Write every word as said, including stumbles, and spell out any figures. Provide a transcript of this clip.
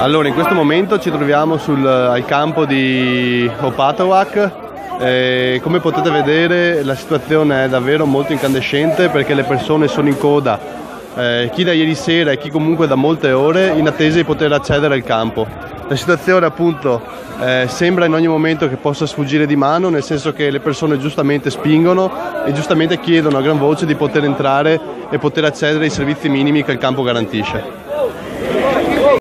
Allora, in questo momento ci troviamo sul, al campo di Opatawak. Eh, come potete vedere la situazione è davvero molto incandescente perché le persone sono in coda, eh, chi da ieri sera e chi comunque da molte ore, in attesa di poter accedere al campo. La situazione appunto eh, sembra in ogni momento che possa sfuggire di mano, nel senso che le persone giustamente spingono e giustamente chiedono a gran voce di poter entrare e poter accedere ai servizi minimi che il campo garantisce.